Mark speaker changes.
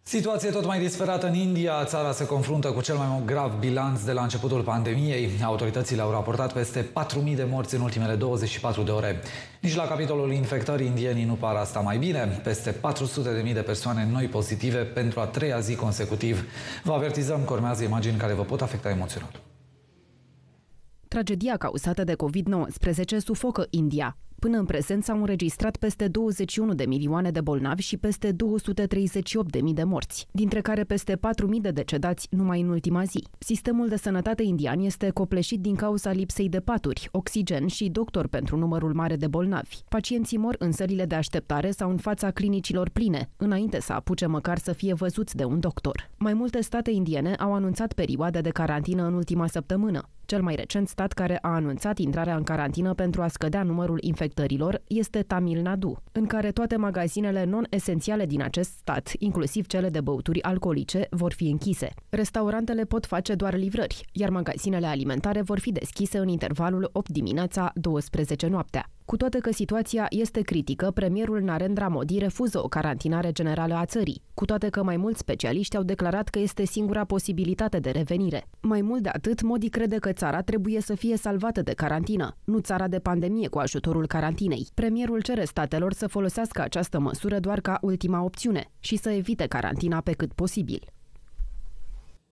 Speaker 1: Situație tot mai disperată în India. Țara se confruntă cu cel mai grav bilanț de la începutul pandemiei. Autoritățile au raportat peste 4.000 de morți în ultimele 24 de ore. Nici la capitolul infectării indienii nu par asta mai bine. Peste 400.000 de persoane noi pozitive pentru a treia zi consecutiv. Vă avertizăm că urmează imagini care vă pot afecta emoțional.
Speaker 2: Tragedia cauzată de COVID-19 sufocă India. Până în prezent s-au înregistrat peste 21 de milioane de bolnavi și peste 238.000 de morți, dintre care peste 4.000 de decedați numai în ultima zi. Sistemul de sănătate indian este copleșit din cauza lipsei de paturi, oxigen și doctori pentru numărul mare de bolnavi. Pacienții mor în sălile de așteptare sau în fața clinicilor pline, înainte să apuce măcar să fie văzuți de un doctor. Mai multe state indiene au anunțat perioade de carantină în ultima săptămână. Cel mai recent stat care a anunțat intrarea în carantină pentru a scădea numărul infectărilor este Tamil Nadu, în care toate magazinele non-esențiale din acest stat, inclusiv cele de băuturi alcoolice, vor fi închise. Restaurantele pot face doar livrări, iar magazinele alimentare vor fi deschise în intervalul 8 dimineața, 12 noaptea. Cu toate că situația este critică, premierul Narendra Modi refuză o carantinare generală a țării, cu toate că mai mulți specialiști au declarat că este singura posibilitate de revenire. Mai mult de atât, Modi crede că țara trebuie să fie salvată de carantină, nu țara de pandemie cu ajutorul carantinei. Premierul cere statelor să folosească această măsură doar ca ultima opțiune și să evite carantina pe cât posibil.